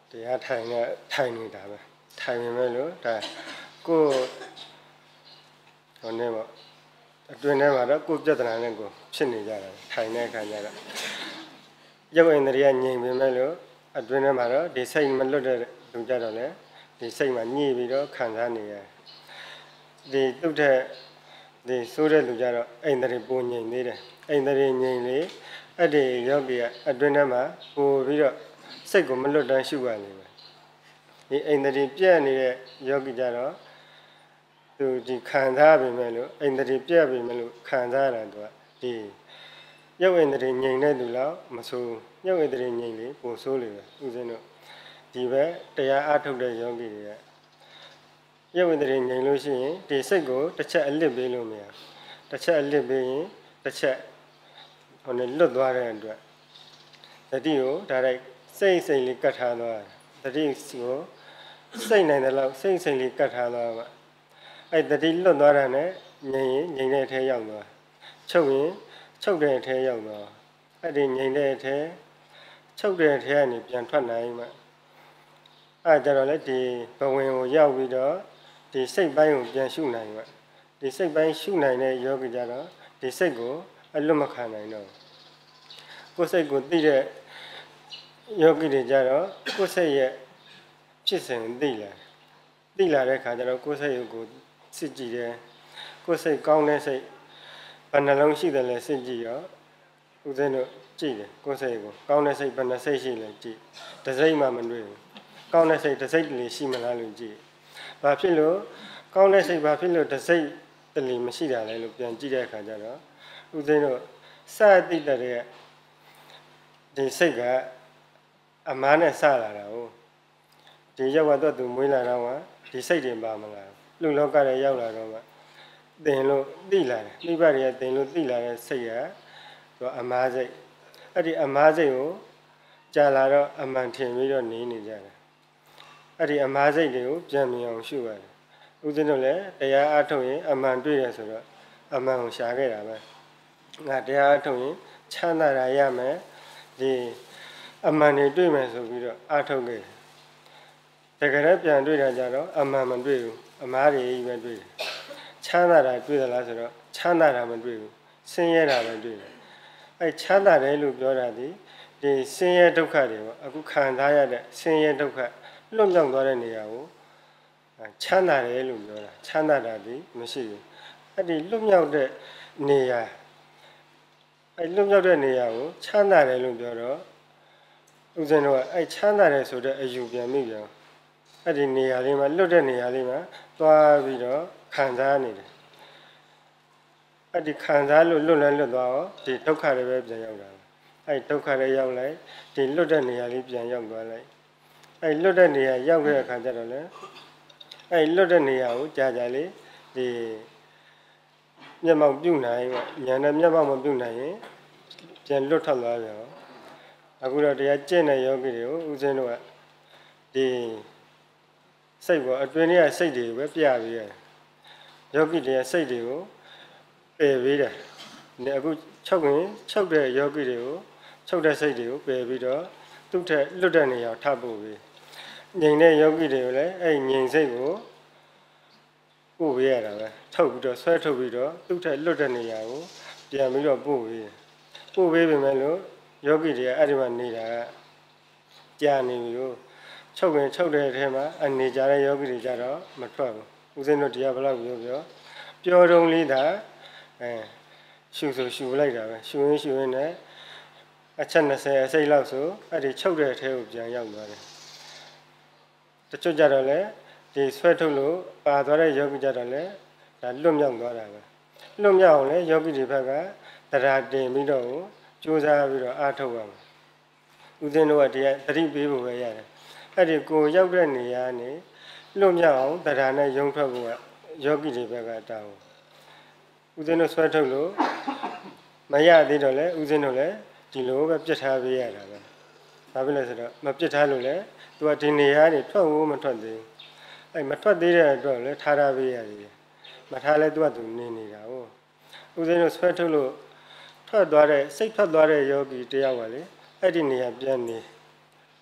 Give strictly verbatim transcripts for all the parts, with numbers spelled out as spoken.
တရားထိုင်နေထိုင်နေတာပဲထိုင်နေမယ်လို့ဒါကိုဟိုနေပေါ့အတွင်းထဲမှာတော့ကိုပြဿနာနဲ့ကိုဖြစ်နေကြတာထိုင်တဲ့အခါကျတော့ရုပ်အိန္ဒြေကငြိမ်ပေမဲ့လို့အတွင်းထဲမှာတော့ဒီစိတ်မလွတ်တဲ့လူကြတော့လေဒီစိတ်မှာညှိပြီးတော့ခံစားနေရတယ်ဒီတုတ်တဲ့ဒီဆိုးတဲ့လူကြတော့အိန္ဒြေပုံငြိမ်သေးတယ်အိန္ဒြေငြိမ်လေအဲ့ဒီယောဂီကအတွင်းထဲမှာပို့ပြီးတော့စိတ်ကိုမလွတ်တမ်းရှုရနေမယ်ဒီအိန္ဒြေပြည့်နေတဲ့ယောဂီကြတော့သူဒီခံစားပေမဲ့လို့အိန္ဒြေပြည့်ပေမဲ့လို့ခံစားရတာသူကဒီရုပ်အိန္ဒြေငြိမ်တဲ့သူလောက်မဆိုးရုပ်အိန္ဒြေငြိမ်လေပိုဆိုးလေပဲဥစဉ်တို့ဒီပဲတရားအားထုတ်တဲ့ယောဂီတွေကရုပ်အိန္ဒြေငြိမ်လို့ရှိရင်ဒီစိတ်ကိုတစ်ချက်အလစ်ပေးလို့မရတစ်ချက်အလစ်ပေးရင်တစ်ချက်ဟိုနဲ့လွတ်သွားတဲ့အတွက်တတိကိုဒါလိုက်စိတ်စိတ်လေးကတ်ထားသွားတတိကိုစိတ်နိုင်တဲ့လောက်စိတ်စိတ်လေးကတ်ထားသွားမှာအဲ့တတိလွတ်သွားတာနဲ့ငြိမ်ရင်ငြိမ်တဲ့အထဲရောက်သွားချုပ်ရင်ချုပ်တဲ့အထဲရောက်သွားအဲ့ဒီငြိမ်တဲ့အထဲချုပ်တဲ့အထဲကနေပြန်ထွက်နိုင်မှာအဲ့ကြတော့လေဒီဘဝင်ကိုရောက်ပြီးတော့ဒီစိတ်ပိုင်းကိုပြန်ရှုနိုင်မှာဒီစိတ်ပိုင်းရှုနိုင်တဲ့ယောဂီကြတော့ဒီစိတ်ကိုအလွတ်မခံနိုင်တော့ကိုယ်စိတ်ကိုသိတဲ့ယောဂီတွေကြတော့ကိုယ်စိတ်ရဲ့ဖြစ်စဉ်သိလာသိလာတဲ့ခါကျတော့ကိုယ်စိတ်ကိုစစ်ကြည့်တယ်ကိုယ်စိတ်ကောင်းတဲ့စိတ်ဘယ်နှလုံးရှိတယ်လဲစစ်ကြည့်ရောဦးဇင်းတို့ကြည့်တယ်ကိုယ်စိတ်ကိုကောင်းတဲ့စိတ်ဘယ်နှစိတ်ရှိလဲကြည့်တစ်စိတ်မှမတွေ့ဘူးကောင်းတဲ့စိတ်တစ်စိတ်တည်းရှိမလားလို့ကြည့်ဘာဖြစ်လို့ကောင်းတဲ့စိတ်ဘာဖြစ်လို့တစ်စိတ်တည်းမရှိတာလဲလို့ပြန်ကြည့်တဲ့အခါကျတော့ဦးဇင်းတို့စသိတဲ့ဒီစိတ်ကအမားနဲ့စလာတာဟုတ်ဒီရောက်တော့သူမွေးလာတော့မှဒီစိတ်တွေပါမလားလူလောကရဲ့ရောက်လာတော့မှတင်လို့သိလာတယ်မိဘတွေကတင်လို့သိလာတဲ့စိတ်ကတော့အမားစိတ်အဲ့ဒီအမားစိတ်ကိုကြာလာတော့အမှန်ထင်ပြီးတော့နေနေကြတယ်အဲ့ဒီအမားစိတ်တွေကိုပြန်မြင်အောင်ရှုရတယ်ဦးဇင်းတို့လည်းတရားအားထုတ်ရင်အမှန်တွေ့ရဆိုတော့အမှန်ကိုရှာခဲ့တာပဲငါတရားအားထုတ်ရင်ချမ်းသာတာရမယ်ဒီအမှန်တွေတွေ့မယ်ဆိုပြီးတော့အားထုတ်ခဲ့တကယ်တော့ပြန်တွေ့တာကြတော့အမှန်မတွေ့ဘူးအမားတွေကြီးပဲတွေ့တယ်ချမ်းသာတာတွေ့သလားဆိုတော့ချမ်းသာတာမတွေ့ဘူးဆင်းရဲတာပဲတွေ့တယ်အဲချမ်းသာတယ်လို့ပြောတာဒီဒီဆင်းရဲဒုက္ခတွေပေါ့အခုခံစားရတဲ့ဆင်းရဲဒုက္ခလွတ်မြောက်သွားတဲ့နေရာကိုချမ်းသာတယ်လို့ပြောတာချမ်းသာတာဒီမရှိဘူးအဲ့ဒီလွတ်မြောက်တဲ့နေရာအဲ့လွတ်မြောက်တဲ့နေရာကိုချမ်းသာတယ်လို့ပြောတော့ဦးဇင်းတို့ကအဲ့ချမ်းသာတယ်ဆိုတဲ့အယူပြန်မိပြန်အဲ့ဒီနေရာလေးမှာလွတ်တဲ့နေရာလေးမှာသွားပြီးတော့ခံစားနေတယ်အဲ့ဒီခံစားလို့လွတ်လဲလွတ်သွားတော့ဒီဒုက္ခတွေပဲပြန်ရောက်တာအဲ့ဒုက္ခတွေရောက်လိုက်ဒီလွတ်တဲ့နေရာလေးပြန်ရောက်သွားလိုက်အဲ့လွတ်တဲ့နေရာရောက်တဲ့အခါကျတော့လေအဲ့လွတ်တဲ့နေရာကိုကြာကြာလေးဒီမျက်မှောက်ပြုတ်နိုင်ပေါ့ညာနဲ့မျက်မှောက်မပြုတ်နိုင်ရင်ပြန်လွတ်ထွက်သွားပြန်အခုတော့တရားကျင့်တဲ့ယောဂီတွေကိုဦးဇင်းတို့ကဒီစိတ်ပေါ်အတွင်းထဲကစိတ်တွေပဲပြပေးရတယ်ယောဂီတွေစိတ်တွေကိုပယ်ပေးတယ်ဒီအခုချုပ်ရင်ချုပ်တဲ့ယောဂီတွေကိုချုပ်တဲ့စိတ်တွေကိုပယ်ပြီးတော့သူ့ထက်လွတ်တဲ့နေရာထပ်ဖို့ပေးငြိမ်တဲ့ယောဂီတွေကိုလည်းအဲ့ငြိမ်စိတ်ကိုပို့ပေးရတာပဲထုတ်ပြီးတော့ဆွဲထုတ်ပြီးတော့သူ့ထက်လွတ်တဲ့နေရာကိုပြန်ပြီးတော့ပို့ပေးပို့ပေးပေမဲ့လို့ယောဂီတွေကအဲ့ဒီမှာနေတာကကြာနေပြီလို့ချုပ်ရင်ချုပ်တဲ့အထဲမှာအနေကြတဲ့ယောဂီတွေကြတော့မထွက်ဘူးဦးဇင်းတို့တရားဘလောက်ပြောပြောပြောတုံးလေးသာအဲရှူဆိုရှူလိုက်တာပဲရှူရင်းရှူရင်းနဲ့အချက်၂၀အစိတ်လောက်ဆိုအဲ့ဒီချုပ်တဲ့အထဲကိုပြန်ရောက်သွားတယ်တချို့ကြတော့လေဒီဆွဲထုတ်လို့ပါသွားတဲ့ယောဂီကြတော့လေဒါလွတ်မြောက်သွားတာပဲလွတ်မြောက်အောင်လေယောဂီတွေဘက်ကတရားတင်ပြီးတော့ကြိုးစားပြီးတော့အားထုတ်ရမယ်ဦးဇင်းတို့ကတရားသတိပေးဖို့ပဲရတယ်အဲ့ဒီကိုရောက်တဲ့နေရာနေလွတ်မြောက်အောင်တရားနဲ့ယုံထွက်ဖို့ကယောဂီတွေဘက်ကတောင်းဦးဇင်းတို့ဆွဲထုတ်လို့မရသေးတော့လေဦးဇင်းတို့လည်းဒီလိုပဲပြစ်ထားပေးရတာပဲဘာဖြစ်လဲဆိုတော့မပြစ်ထားလို့လေသူကဒီနေရာနေထွက်ဖို့မထွက်သေးဘူးအဲ့မထွက်သေးတဲ့အတွက်လည်းထားထားပေးရတယ်မထားလဲသူကသူနေနေတာဟုတ်ဦးဇင်းတို့ဆွဲထုတ်လို့ထွက်သွားတဲ့စိတ်ထွက်သွားတဲ့ယောဂီတယောက်ကလေအဲ့ဒီနေရာပြန်နေ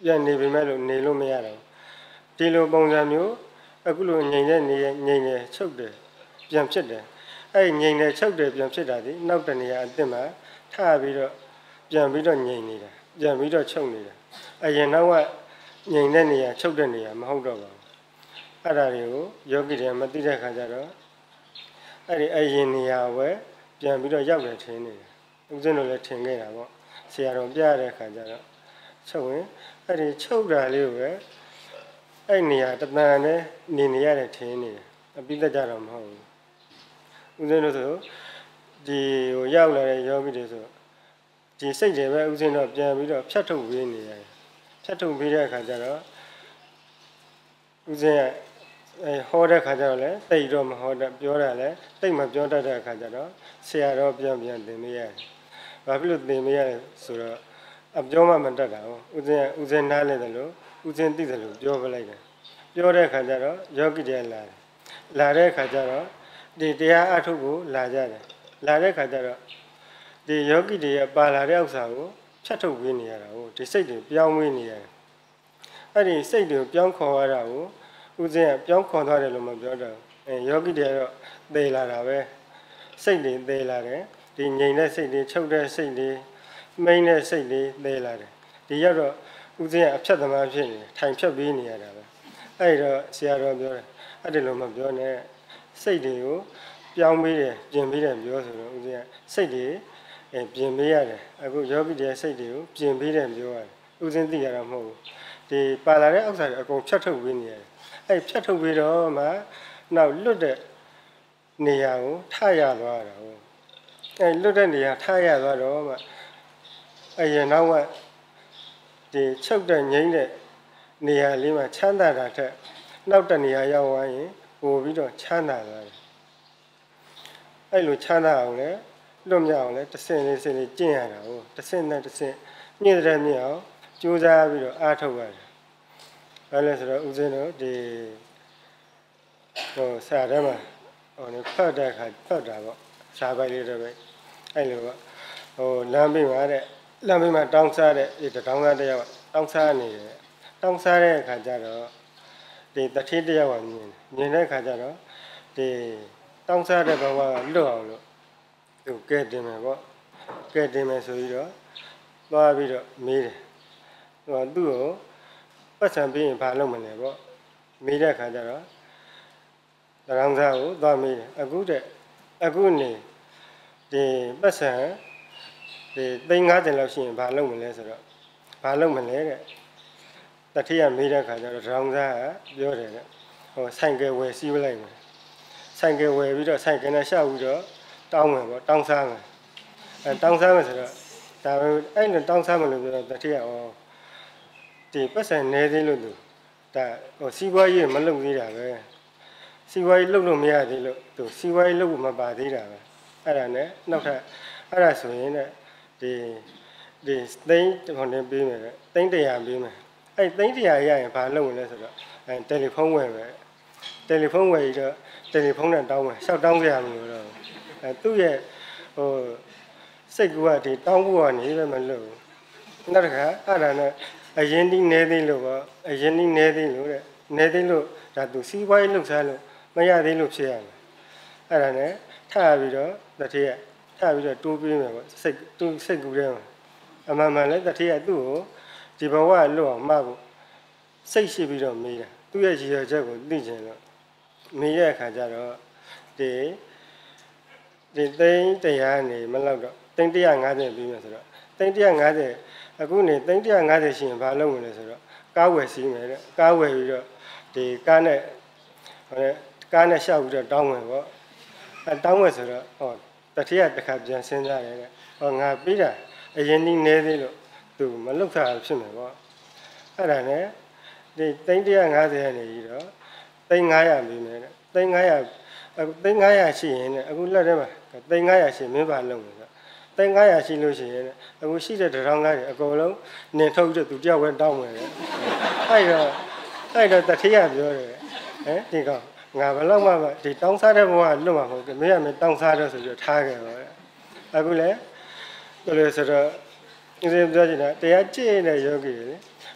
ပြန်နေပေမဲ့လို့နေလို့မရတော့ဒီလိုပုံစံမျိုးအခုလိုငြိမ်တဲ့နေငြိမ်နေချုပ်တယ်ပြန်ဖြစ်တယ်အဲ့ငြိမ်နေချုပ်တယ်ပြန်ဖြစ်တာဒီနောက်တနေရာအစ်စ်မှာထပြီးတော့ပြန်ပြီးတော့ငြိမ်နေတာပြန်ပြီးတော့ချုပ်နေတာအရင်တော့ကငြိမ်တဲ့နေရာချုပ်တဲ့နေရာမဟုတ်တော့ပါဘူးအဲ့ဒါတွေကိုယောဂီတွေမသိတဲ့ခါကျတော့အဲ့ဒီအရင်နေရာဝဲပြန်ပြီးတော့ရောက်တယ်ထင်နေတယ်ဦးဇင်းတို့လည်းထင်ခဲ့တာပေါ့ဆရာတော်ပြရတဲ့ခါကျတော့ချုပ်ရင်အဲ့ဒီချုပ်တာလေးကိုပဲအဲ့နေရာတဏှာနဲ့နေနေရတယ်ထင်နေတယ်အပိသက်ကြတော့မဟုတ်ဘူးဦးဇင်းတို့ဆိုဒီဟိုရောက်လာတဲ့ယောဂီတွေဆိုဒီစိတ်တွေပဲဦးဇင်းတော့ပြန်ပြီးတော့ဖြတ်ထုတ်ပေးနေရတယ်ဖြတ်ထုတ်ပေးတဲ့အခါကျတော့ဦးဇင်းကအဲဟောတဲ့ခါကျတော့လည်းတိတ်တော့မဟောတတ်ပြောတာလည်းတိတ်မပြောတတ်တဲ့အခါကျတော့ဆရာတော်ပြန်ပြန်သင်ပေးရတယ်။ဘာဖြစ်လို့သင်ပေးရလဲဆိုတော့အပြောမှမတတ်တာဟုတ်ဦးဇင်းကဦးဇင်းနားလဲတယ်လို့ဦးဇင်းသိတယ်လို့ပြောပလိုက်တယ်။ပြောတဲ့ခါကျတော့ယောဂီတွေလာတယ်။လာတဲ့ခါကျတော့ဒီတရားအထုတ်ကိုလာကြတယ်။လာတဲ့ခါကျတော့ဒီယောဂီတွေပါလာတဲ့ဥစ္စာကိုဖြတ်ထုတ်ပေးနေရတာဟုတ်ဒီစိတ်တွေပြောင်းပေးနေရတယ်။အဲ့ဒီစိတ်တွေကိုပြောင်းခေါ်ရတာကိုဦးဇင်းကပြောင်းခေါ်သွားတယ်လို့မပြောတော့အဲယောဂီတွေကတော့သေလာတာပဲစိတ်တွေသေလာတယ်ဒီငြိမ်တဲ့စိတ်တွေချုပ်တဲ့စိတ်တွေမိန်တဲ့စိတ်တွေသေလာတယ်ဒီရောက်တော့ဦးဇင်းကအဖြတ်သမားဖြစ်နေတယ်ထိုင်ဖြတ်ပေးနေရတာပဲအဲ့တော့ဆရာတော်ပြောတယ်အဲ့ဒီလိုမပြောနဲ့စိတ်တွေကိုပြောင်းပေးတယ်ပြင်ပေးတယ်ပြောဆိုတော့ဦးဇင်းကစိတ်တွေအဲပြင်ပေးရတယ်အခုယောဂီတွေစိတ်တွေကိုပြင်ပေးတယ်ပြောရတယ်ဦးဇင်းသိရတာမဟုတ်ဘူးဒီပါလာတဲ့ဥစ္စာတွေအကုန်ဖြတ်ထုတ်ပေးနေရတယ်အဲ့ဖြတ်ထုတ်ပြီးတော့မှနောက်လွတ်တဲ့နေရာကိုထရသွားတာဟုတ်အဲ့လွတ်တဲ့နေရာထရသွားတော့မှအရင်တော့ကဒီချုပ်တဲ့ငိမ့်တဲ့နေရာလေးမှာချမ်းသာတာထက်နောက်တနေရာရောက်သွားရင်ပို့ပြီးတော့ချမ်းသာသွားတယ်အဲ့လိုချမ်းသာအောင်လဲလွတ်မြောက်အောင်လဲတစ်ဆင့်လေးဆင့်လေးကျင့်ရတာဟုတ်တစ်ဆင့်နဲ့တစ်ဆင့်မြင့်တဲ့မြင့်အောင်ကြိုးစားပြီးတော့အားထုတ်ရတယ်ဘာလဲဆိုတော့ဦးဇင်းတို့ဒီဟိုစာထဲမှာဟိုနေဖတ်တဲ့အခါဖတ်တာပေါ့စာပိုက်လေးတွေပဲအဲ့လိုပေါ့ဟိုလမ်းဘေးမှာတဲ့လမ်းဘေးမှာတောင်းစားတဲ့ဒီတောင်းစားတစ်ယောက်တောင်းစားနေတယ်တောင်းစားတဲ့အခါကျတော့ဒီတတိတစ်ယောက်ကမြင်မြင်တဲ့အခါကျတော့ဒီတောင်းစားတဲ့ဘဝကလွတ်အောင်လို့သူကဲတင်မယ်ပေါ့ကဲတင်မယ်ဆိုပြီးတော့သွားပြီးတော့မေးတယ်ဟိုသူ့ကိုပတ်စံပြီးရင်ဘာလုပ်မလဲပေါ့မေးတဲ့အခါကျတော့တရောင်းစားကိုသွားမေးတယ်အခုတဲ့အခုနေဒီပတ်စံဒီသိန်း၅၀လောက်ရှိရင်ဘာလုပ်မလဲဆိုတော့ဘာလုပ်မလဲတဲ့တတိယမေးတဲ့အခါကျတော့တရောင်းစားကပြောတယ်တဲ့ဟိုဆိုင်ကယ်ဝယ်စီးပလိုက်မယ်ဆိုင်ကယ်ဝယ်ပြီးတော့ဆိုင်ကယ်နဲ့ရှောက်ပြီးတော့တောင်းမယ်ပေါ့တောင်းစားမယ်အဲတောင်းစားမယ်ဆိုတော့ဒါအဲ့လိုတောင်းစားမယ်လို့ပြောတော့တတိယဩဒီပတ်စံနေသေးလို့သူဒါဟိုစီးပွားရေးမလုပ်သေးတာပဲစီးပွားရေးလုပ်လို့မရသေးလို့သူစီးပွားရေးလုပ်ဖို့မပါသေးတာပဲအဲ့ဒါနဲ့နောက်ထပ်အဲ့ဒါဆိုရင်လည်းဒီဒီသိန်းဟိုနေပေးမယ်သိန်းတရာပေးမယ်အဲ့သိန်းတရာရရင်ဘာလုပ်ဝင်လဲဆိုတော့အဲတယ်လီဖုန်းဝယ်ပဲတယ်လီဖုန်းဝယ်ပြီးတော့တယ်လီဖုန်းနဲ့တောင်းမယ်ရှောက်တောင်းကြရမလို့တော့အဲသူ့ရဲ့ဟိုစိတ်ကူကဒီတောင်းဖို့ကနေပဲမလုပ်ဘူးနောက်တစ်ခါအဲ့ဒါနဲ့အရင်ဒီနေသေးလို့ပေါ့အရင်ဒီနေသေးလို့တဲ့နေသေးလို့ဒါသူစီးပွားရေးလုပ်စားလို့မရသေးလို့ဖြစ်ရမယ်အဲ့ဒါနဲ့ထပြီးတော့တတိယထပြီးတော့တိုးပေးမယ်ပေါ့စိတ်သူစိတ်ကူးထဲမှာအမှန်မှန်လဲတတိယသူ့ကိုဒီဘဝလွတ်အောင်မှဖို့စိတ်ရှိပြီးတော့မေးတာသူ့ရဲ့ရည်ရွယ်ချက်ကိုသိချင်တော့မေးတဲ့အခါကျတော့ဒီဒီသိန်းတရားနေမလောက်တော့သိန်းတစ်ရာငါးဆယ်ပြီးမယ်ဆိုတော့သိန်းတစ်ရာငါးဆယ်အခုနေသိန်းတစ်ရာငါးဆယ်ရှိရင်ဘာလုပ်မလဲဆိုတော့ကားဝယ်စီးမယ်တဲ့ကားဝယ်ပြီးတော့ဒီကားနဲ့ဟိုကားနဲ့ရှောက်ပြီးတော့တောင်းမယ်ပေါ့အဲတောင်းမယ်ဆိုတော့ဟောတတိယတစ်ခါပြန်စဉ်းစားတယ်တဲ့ဟောငါပြီးတာအရင်ဒီနေသေးလို့သူမလုပ်တာဖြစ်မယ်ပေါ့အဲ့ဒါနဲ့ဒီသိန်းတစ်ရာငါးဆယ်ကနေပြီးတော့သိန်း၅ရာပြီးမယ်တဲ့သိန်း၅ရာအခုသိန်း၅ရာရှိရင်တဲ့အခုလက်ထဲမှာသိန်း၅ရာရှိမင်းပါလုပ်မယ်ဆိုသိန်း၅ရာရှိလို့ရှိရင်တဲ့အခုရှိတဲ့တထောင်ကားတွေအကုန်လုံးနင်ထုတ်ပြီးသူတယောက်ပဲတောင်းမယ်တဲ့အဲ့တော့အဲ့တော့တတိယပြောတယ်ဟမ်ဒီကောင်ငါဘယ်တော့မှဒီတောင်းစားတဲ့ဘဝလွတ်မှာမဟုတ်ဘူးမင်းကမင်းတောင်းစားတော့ဆိုပြီးထားခဲ့ပါတဲ့အခုလည်းဘယ်လိုဆိုတော့ဒီပြောချင်တာတရားကျင့်တဲ့ယောဂီတွေလေ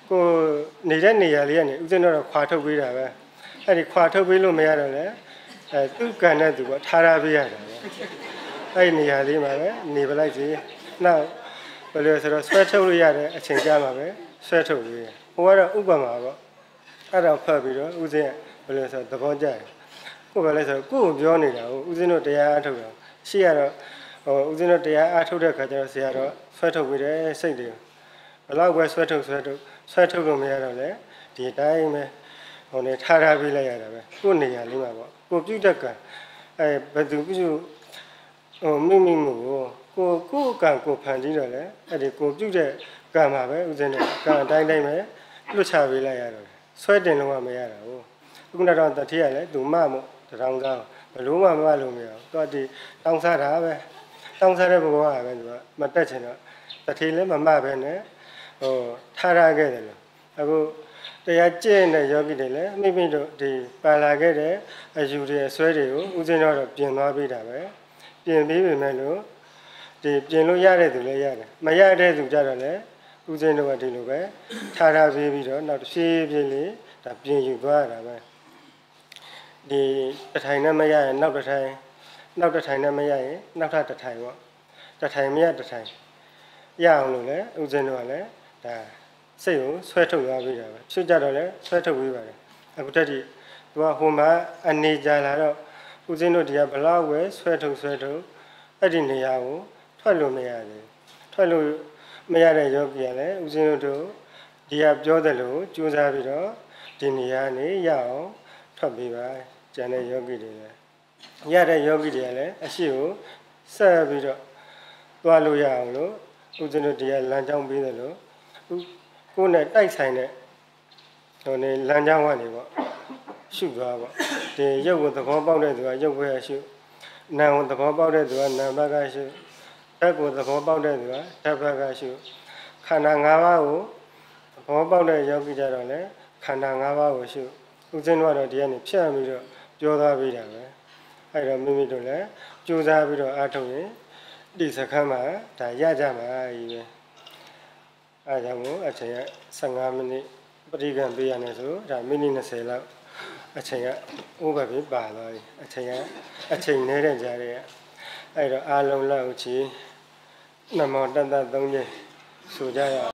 ကိုနေတဲ့နေရာလေးကနေဦးဇင်းတို့တော့ခွာထုတ်ပေးတာပဲအဲ့ဒီခွာထုတ်ပေးလို့မရတော့လေအဲသူ့ကန်တဲ့သူကထားထားပေးရတာပဲအဲ့ဒီနေရာလေးမှာပဲနေပလိုက်စီနောက်ဘယ်လိုဆိုတော့ဆွဲထုတ်လို့ရတဲ့အချိန်ကြာမှာပဲဆွဲထုတ်ပေးတယ်ဟိုကတော့ဥပမာပေါ့အဲ့ဒါဖတ်ပြီးတော့ဦးဇင်းကဘယ်လိုဆိုသဘောကျတယ်ကိုယ်ပဲလဲဆိုကိုယ့်ကိုပြောနေတာကိုဦးဇင်းတို့တရားအားထုတ်တာရှိရတော့ဟိုဦးဇင်းတို့တရားအားထုတ်တဲ့ခါကျတော့ဆရာတော့ဆွဲထုတ်ပေးတယ်စိတ်တွေဘလောက်ပဲဆွဲထုတ်ဆွဲထုတ်ဆွဲထုတ်လို့မရတော့လေဒီတိုင်းပဲဟိုနေထားထားပေးလိုက်ရတာပဲကိုယ့်နေရာလေးမှာပေါ့ကိုပြုတ်တက်ကအဲဘယ်သူပြုတ်ဟိုမိမိမှုကိုကိုကိုကံကိုဖန်ကြည့်တော့လေအဲ့ဒီကိုပြုတ်တဲ့ကံမှာပဲဦးဇင်းတို့ကံအတိုင်းတိုင်းပဲလွတ်ချပေးလိုက်ရတော့ဆွဲတင်လို့မရတာဘူးခုနကတော့တတိယလေသူမမို့တောင်းစားဘလို့မှမမလို့မရဘူးသူကဒီတောင်းစားတာပဲတောင်းစားတဲ့ဘဝကပဲသူကမတက်ချင်တော့တတိလည်းမမပဲနဲ့ဟိုထားရခဲ့တယ်လို့အခုတရားကျင့်တဲ့ယောဂီတွေလည်းမိမိတို့ဒီပါလာခဲ့တဲ့အယူတွေအစွဲတွေကိုဥစဉ်တော့ပြင်သွားပေးတာပဲပြင်ပြီးပြီမဲ့လို့ဒီပြင်လို့ရတဲ့သူလည်းရတယ်မရတဲ့သူကြတော့လည်းဥစဉ်တော့ဒီလိုပဲထားထားပေးပြီးတော့နောက်တစ်ဖြည်းဖြည်းလေးဒါပြင်ယူသွားရတာပဲဒီတစ်ထိုင်နဲ့မရရင်နောက်တစ်ထိုင်နောက်တစ်ထိုင်နဲ့မရရင်နောက်ထပ်တစ်ထိုင်ပေါ့တစ်ထိုင်မရတစ်ထိုင်ရအောင်လို့လည်းဥစဉ်တော့လည်းဒါစိတ်ကိုဆွဲထုတ်သွားပေးတာပဲဖြစ်ကြတော့လည်းဆွဲထုတ်ပေးပါတယ်အခုတက်ဒီသူကဟိုမှာအနေကြလာတော့ဥစဉ်တို့ဒီကဘလောက်ပဲဆွဲထုတ်ဆွဲထုတ်အဲ့ဒီနေရာကိုထွက်လို့မရဘူးထွက်လို့မရတဲ့ယောဂီကလည်းဥစဉ်တို့ဒီကပြောတယ်လို့ကြိုးစားပြီးတော့ဒီနေရာနေရအောင်ထွက်ပေးပါကျန်တဲ့ယောဂီတွေလည်းရတဲ့ယောဂီတွေကလည်းအရှိကိုဆက်ပြီးတော့သွားလို့ရအောင်လို့ဥစဉ်တို့ဒီကလမ်းကြောင်းပေးတယ်လို့ကိုယ်နဲ့တိုက်ဆိုင်တဲ့ဟိုနေလမ်းကြောင်းကနေပေါ့ရှုသွားပေါ့ဒီရုပ်ကိုသဘောပေါက်တဲ့သူကရုပ်ဘက်ကရှုနာမ်ကိုသဘောပေါက်တဲ့သူကနာမ်ဘက်ကရှုဓာတ်ကိုသဘောပေါက်တဲ့သူကဓာတ်ဘက်ကရှုခန္ဓာ၅ပါးကိုသဘောပေါက်တဲ့ယောဂီကြတော့လေခန္ဓာ၅ပါးကိုရှုဥစဉ်တော့ဒီကနေဖြတ်ပြီးတော့ပြောသွားပေးတာပဲအဲ့တော့မိမိတို့လည်းကြိုးစားပြီးတော့အားထုတ်ရင်ဒီစခန်းမှာဒါရကြမှာကြီးပဲအားကြောင့်မို့အချိန်ကဆယ်ငါးမိနစ်ပရိကံပေးရတယ်ဆိုဒါမိနစ်၂၀လောက်အချိန်ကဥပ္ပပိပါသွားပြီအချိန်ကအချိန်နေတဲ့ကြားရဲ့အဲ့တော့အားလုံးလောက်ချီနမောတတ္တသုံးချက်ဆိုကြရ